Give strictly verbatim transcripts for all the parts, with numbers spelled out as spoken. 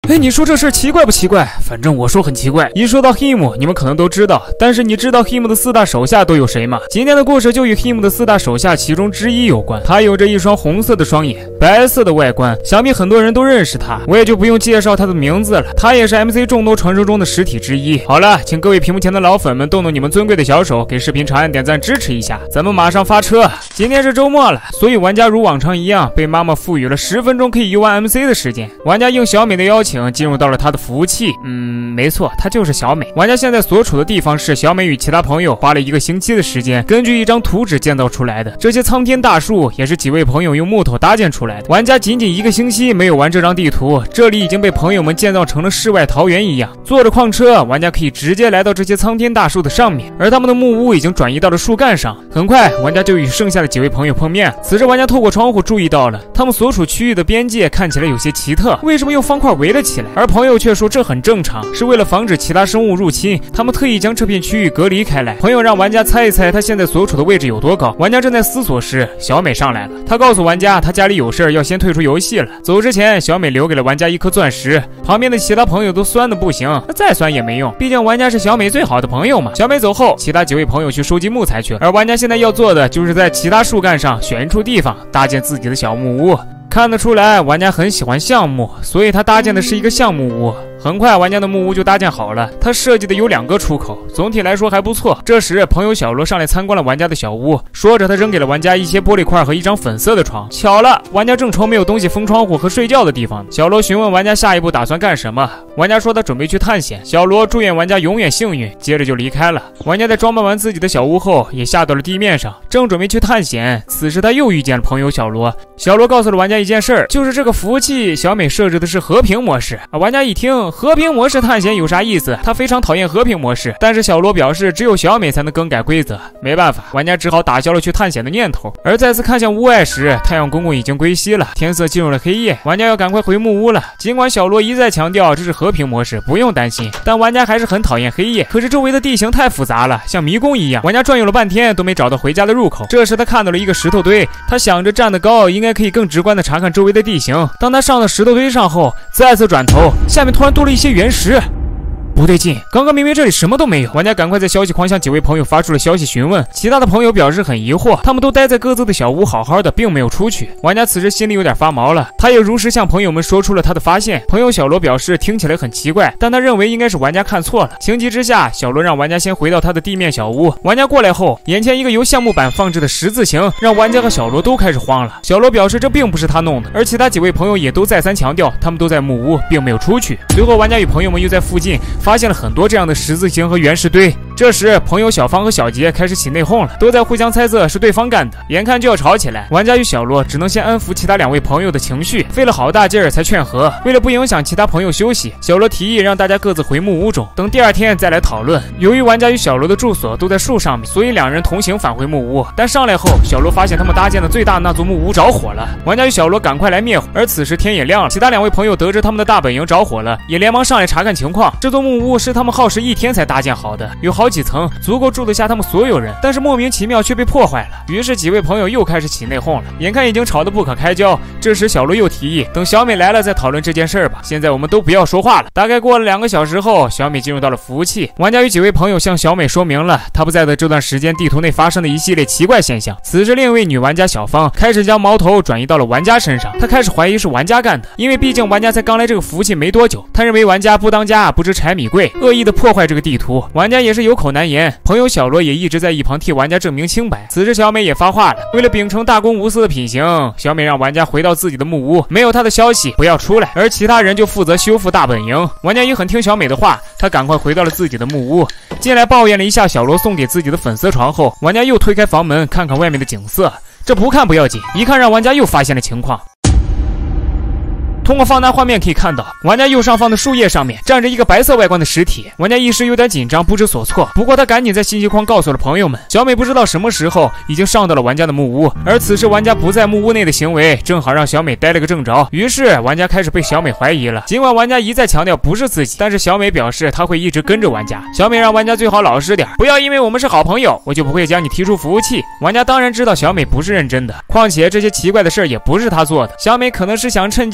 哎，你说这事奇怪不奇怪？反正我说很奇怪。一说到 him， 你们可能都知道，但是你知道 him 的四大手下都有谁吗？今天的故事就与 him 的四大手下其中之一有关。他有着一双红色的双眼，白色的外观，想必很多人都认识他，我也就不用介绍他的名字了。他也是 M C 众多传说中的实体之一。好了，请各位屏幕前的老粉们动动你们尊贵的小手，给视频长按点赞支持一下，咱们马上发车。今天是周末了，所以玩家如往常一样被妈妈赋予了十分钟可以游玩 M C 的时间。玩家应小美的邀请进入到了他的服务器。嗯，没错，他就是小美。玩家现在所处的地方是小美与其他朋友花了一个星期的时间，根据一张图纸建造出来的。这些苍天大树也是几位朋友用木头搭建出来的。玩家仅仅一个星期没有玩这张地图，这里已经被朋友们建造成了世外桃源一样。坐着矿车，玩家可以直接来到这些苍天大树的上面，而他们的木屋已经转移到了树干上。很快，玩家就与剩下的几位朋友碰面。此时，玩家透过窗户注意到了他们所处区域的边界看起来有些奇特，为什么用方块围了起来？而朋友却说这很正常，是为了防止其他生物入侵，他们特意将这片区域隔离开来。朋友让玩家猜一猜他现在所处的位置有多高。玩家正在思索时，小美上来了。她告诉玩家，她家里有事要先退出游戏了。走之前，小美留给了玩家一颗钻石。旁边的其他朋友都酸的不行，那再酸也没用，毕竟玩家是小美最好的朋友嘛。小美走后，其他几位朋友去收集木材去了，而玩家现在要做的就是在其他树干上选一处地方搭建自己的小木屋。看得出来，玩家很喜欢橡木，所以他搭建的是一个橡木屋。很快，玩家的木屋就搭建好了。他设计的有两个出口，总体来说还不错。这时，朋友小罗上来参观了玩家的小屋，说着他扔给了玩家一些玻璃块和一张粉色的床。巧了，玩家正愁没有东西封窗户和睡觉的地方。小罗询问玩家下一步打算干什么，玩家说他准备去探险。小罗祝愿玩家永远幸运，接着就离开了。玩家在装扮完自己的小屋后，也下到了地面上，正准备去探险。此时他又遇见了朋友小罗。小罗告诉了玩家一件事儿，就是这个服务器小美设置的是和平模式。玩家一听和平模式探险有啥意思？他非常讨厌和平模式，但是小罗表示只有小美才能更改规则，没办法，玩家只好打消了去探险的念头。而再次看向屋外时，太阳公公已经归西了，天色进入了黑夜，玩家要赶快回木屋了。尽管小罗一再强调这是和平模式，不用担心，但玩家还是很讨厌黑夜。可是周围的地形太复杂了，像迷宫一样，玩家转悠了半天都没找到回家的入口。这时他看到了一个石头堆，他想着站得高应该可以更直观的查看周围的地形。当他上到石头堆上后，再次转头，下面突然多了一些原石。不对劲，刚刚明明这里什么都没有。玩家赶快在消息框向几位朋友发出了消息询问，其他的朋友表示很疑惑，他们都待在各自的小屋好好的，并没有出去。玩家此时心里有点发毛了，他也如实向朋友们说出了他的发现。朋友小罗表示听起来很奇怪，但他认为应该是玩家看错了。情急之下，小罗让玩家先回到他的地面小屋。玩家过来后，眼前一个由橡木板放置的十字形让玩家和小罗都开始慌了。小罗表示这并不是他弄的，而其他几位朋友也都再三强调他们都在木屋，并没有出去。随后玩家与朋友们又在附近发现了很多这样的十字形和原石堆。这时朋友小芳和小杰开始起内讧了，都在互相猜测是对方干的，眼看就要吵起来。玩家与小罗只能先安抚其他两位朋友的情绪，费了好大劲儿才劝和。为了不影响其他朋友休息，小罗提议让大家各自回木屋中，等第二天再来讨论。由于玩家与小罗的住所都在树上面，所以两人同行返回木屋。但上来后，小罗发现他们搭建的最大那座木屋着火了，玩家与小罗赶快来灭火。而此时天也亮了，其他两位朋友得知他们的大本营着火了，也连忙上来查看情况。这座木屋是他们耗时一天才搭建好的，有好几层，足够住得下他们所有人，但是莫名其妙却被破坏了。于是几位朋友又开始起内讧了，眼看已经吵得不可开交。这时小罗又提议等小美来了再讨论这件事儿吧，现在我们都不要说话了。大概过了两个小时后，小美进入到了服务器。玩家与几位朋友向小美说明了她不在的这段时间地图内发生的一系列奇怪现象。此时另一位女玩家小芳开始将矛头转移到了玩家身上，她开始怀疑是玩家干的，因为毕竟玩家才刚来这个服务器没多久。她认为玩家不当家不知柴米贵，恶意的破坏这个地图。玩家也是有口难言，朋友小罗也一直在一旁替玩家证明清白。此时小美也发话了，为了秉承大公无私的品行，小美让玩家回到自己的木屋，没有她的消息不要出来，而其他人就负责修复大本营。玩家也很听小美的话，他赶快回到了自己的木屋，进来抱怨了一下小罗送给自己的粉色床后，玩家又推开房门看看外面的景色。这不看不要紧，一看让玩家又发现了情况。通过放大画面可以看到，玩家右上方的树叶上面站着一个白色外观的实体。玩家一时有点紧张，不知所措。不过他赶紧在信息框告诉了朋友们。小美不知道什么时候已经上到了玩家的木屋，而此时玩家不在木屋内的行为，正好让小美待了个正着。于是玩家开始被小美怀疑了。尽管玩家一再强调不是自己，但是小美表示她会一直跟着玩家。小美让玩家最好老实点，不要因为我们是好朋友，我就不会将你踢出服务器。玩家当然知道小美不是认真的，况且这些奇怪的事儿也不是她做的。小美可能是想趁机多和玩家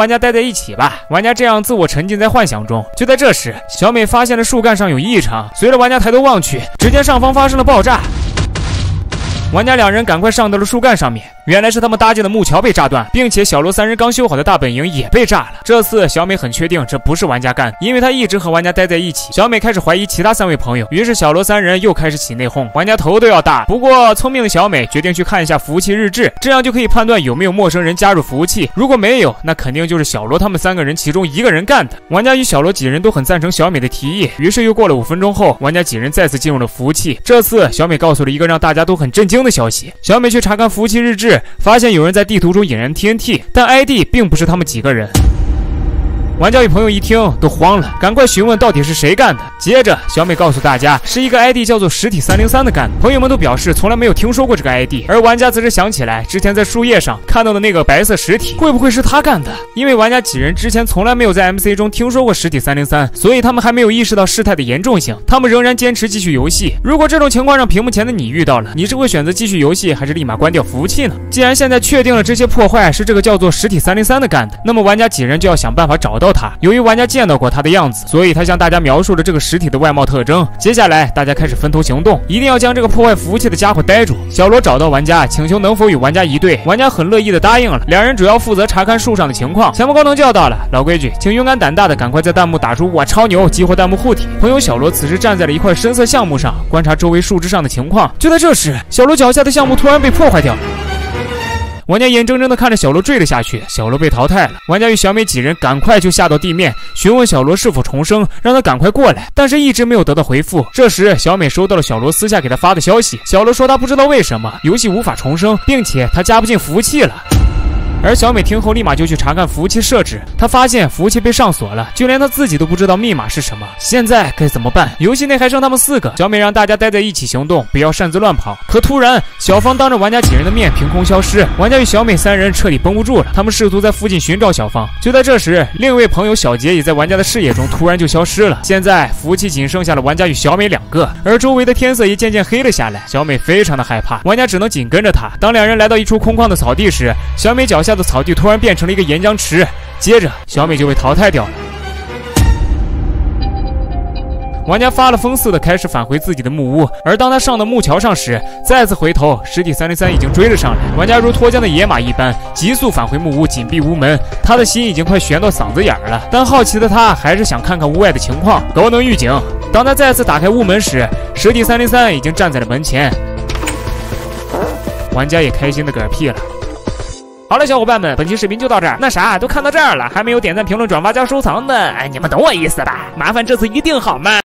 玩家待在一起吧。玩家这样自我沉浸在幻想中。就在这时，小美发现了树干上有异常，随着玩家抬头望去，只见上方发生了爆炸。玩家两人赶快上到了树干上面，原来是他们搭建的木桥被炸断，并且小罗三人刚修好的大本营也被炸了。这次小美很确定这不是玩家干，因为她一直和玩家待在一起。小美开始怀疑其他三位朋友，于是小罗三人又开始起内讧，玩家头都要大。不过聪明的小美决定去看一下服务器日志，这样就可以判断有没有陌生人加入服务器。如果没有，那肯定就是小罗他们三个人其中一个人干的。玩家与小罗几人都很赞成小美的提议，于是又过了五分钟后，玩家几人再次进入了服务器。这次小美告诉了一个让大家都很震惊的消息。小美去查看服务器日志，发现有人在地图中引燃 T N T， 但 I D 并不是他们几个人。玩家与朋友一听都慌了，赶快询问到底是谁干的。接着小美告诉大家是一个 I D 叫做实体三零三的干的，朋友们都表示从来没有听说过这个 I D， 而玩家则是想起来之前在树叶上看到的那个白色实体，会不会是他干的？因为玩家几人之前从来没有在 M C 中听说过实体三零三，所以他们还没有意识到事态的严重性，他们仍然坚持继续游戏。如果这种情况让屏幕前的你遇到了，你是会选择继续游戏还是立马关掉服务器呢？既然现在确定了这些破坏是这个叫做实体三零三的干的，那么玩家几人就要想办法找到他。由于玩家见到过他的样子，所以他向大家描述了这个实体的外貌特征。接下来大家开始分头行动，一定要将这个破坏服务器的家伙逮住。小罗找到玩家，请求能否与玩家一对，玩家很乐意的答应了。两人主要负责查看树上的情况。前方高能叫到了，老规矩，请勇敢胆大的赶快在弹幕打出我超牛，激活弹幕护体。朋友小罗此时站在了一块深色橡木上，观察周围树枝上的情况。就在这时，小罗脚下的橡木突然被破坏掉了。玩家眼睁睁地看着小罗坠了下去，小罗被淘汰了。玩家与小美几人赶快就下到地面，询问小罗是否重生，让他赶快过来，但是一直没有得到回复。这时小美收到了小罗私下给他发的消息，小罗说他不知道为什么游戏无法重生，并且他加不进服务器了。而小美听后立马就去查看服务器设置，她发现服务器被上锁了，就连她自己都不知道密码是什么。现在该怎么办？游戏内还剩他们四个，小美让大家待在一起行动，不要擅自乱跑。可突然小芳当着玩家几人的面凭空消失，玩家与小美三人彻底绷不住了，他们试图在附近寻找小芳。就在这时，另一位朋友小杰也在玩家的视野中突然就消失了。现在服务器仅剩下了玩家与小美两个，而周围的天色也渐渐黑了下来。小美非常的害怕，玩家只能紧跟着她。当两人来到一处空旷的草地时，小美脚下的草地突然变成了一个岩浆池，接着小美就被淘汰掉了。玩家发了疯似的开始返回自己的木屋，而当他上到木桥上时，再次回头，实体三零三已经追了上来。玩家如脱缰的野马一般，急速返回木屋，紧闭屋门。他的心已经快悬到嗓子眼儿了，但好奇的他还是想看看屋外的情况。高能预警！当他再次打开屋门时，实体三零三已经站在了门前。玩家也开心的嗝屁了。好了，小伙伴们，本期视频就到这儿。那啥，都看到这儿了，还没有点赞、评论、转发加收藏的，哎，你们懂我意思吧？麻烦这次一定好吗？